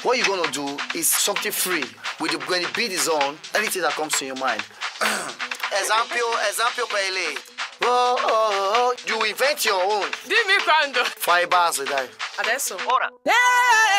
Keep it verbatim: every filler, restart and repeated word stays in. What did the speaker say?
What you're gonna do is something free. With the, when the beat is on, anything that comes to your mind. Example, example, Pele. Oh, oh, oh, you invent your own. Dimmi quando. Five bars a day. Adesso? Ora. Yeah!